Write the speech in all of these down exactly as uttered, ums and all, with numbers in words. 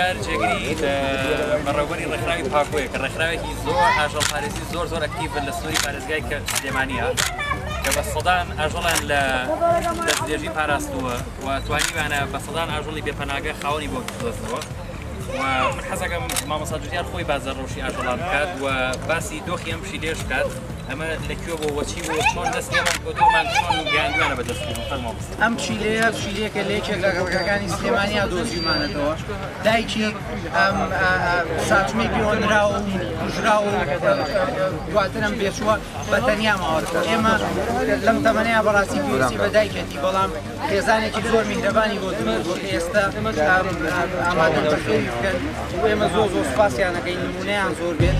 پارێزگار جێگری بەڕێوەبەری ڕێکخراوی پاکۆیە کە ڕێکخراوێکی زۆر ئاژەڵ پارێزی زۆر زۆر ئەکتیڤن لە سنووری پارێزگای سلێمانیە کە بە سەدان ئاژەڵیان لە دەستدرێژی پاراستووە و توانیوانە بە سەدان ئاژەڵی بێپەناگە خاوەنی بۆ دۆستەوە و من حەزەکەم مامۆستا جوتیار خۆی بازەڕۆشی ئاژەڵان بکات و باسی دۆخی ئەم پشیلێش بکات ئەمە لەکوێ بۆ وەچی بۆ چۆن دەست ئێمە کۆتۆمان چۆن گەیاندوانە بە دەستی مامۆستا. ئەم پشیلەیە پشیلەیەکە لە یەکێک لە ڕێگەکانی سلێمانیا دۆزیمانەتەوە دایکی ئەم ساتمەی پیرۆنرا و کوژرا و دواتر ئەم بێچووە بە تەنیا ماوەتەوە. ئێمە لەم تەمەنەیە بەڕاستی پێویستی بە دایکێتی بەڵام خێزانێکی زۆر میهرەبانی بۆ دروست بۆ ئێستا ئامادەن بەخێوی بکەن و ئێمە زۆر زۆر سوپاسیان دەکەین نمونەیان زۆر بێت.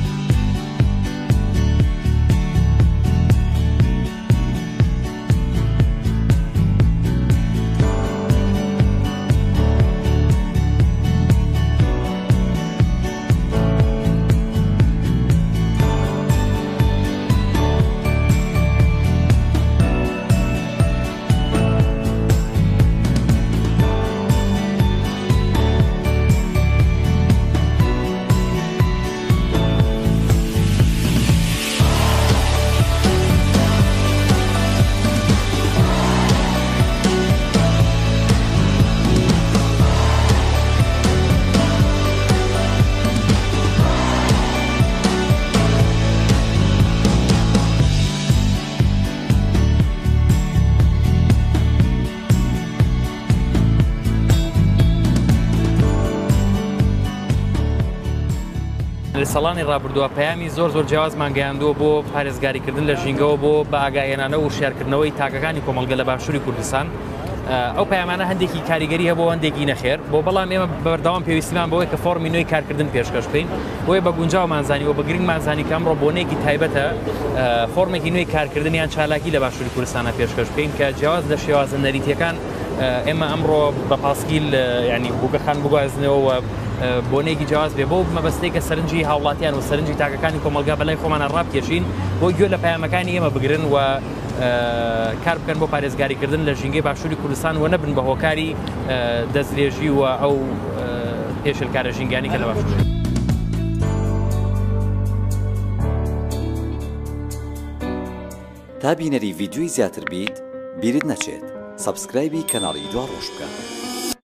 لە ساڵانی ڕابردووە پەیامی زۆر زۆر جیاوازمان گەیاندووە بۆ پارێزگاریکردن لە ژینگەوە بۆ بە ئاگاهێنانە و شێرکردنەوەی تاکەکانی کۆمەڵگە لە باشووری کوردستان. ئەو پەیامانە هەندێکی کاریگەری هەبوو هەندێکی نەخێر بۆ بەڵام ئێمە بەردەوام پێویستیمان بەوەی کە فۆرمی نوێی کارکردن پێشکەش بکەین بۆیە بە گونجاومانزانی و بە گرنگمانزانی کە ئەمڕۆ بۆنێکی تایبەتە فۆرمێکی نوێی کارکردنیان چالاکی لە باشووری کوردستانە پێشکەش بکەین کە جیاواز لە شێوازە نەریتیەکان ئێمە ئەمڕۆ بە پاسکیل ینی بووگەخان بگوازنەوە و بۆنێکی جیاواز بێ بۆ مەبەستەی کە سەرنجی هاوڵاتیان و سەرنجی تاکەکانی کۆمەلگا بەلای خۆمانە ڕابکێشین بۆ گوێ لە پەیامەکانی ئێمە بگرن و کار بکەن بۆ پارێزگاریکردن لە ژینگەی باشووری کوردستان و نەبن بە هۆکاری دەستدرێژی و ئەو پێشلکارە ژینگانی کە لە باشوور. تا بینەری ڤیدیۆی زیاتر بیت بیرت نەچێت سەبسکرایبی کەناڵی دوا ڕۆژ بکە.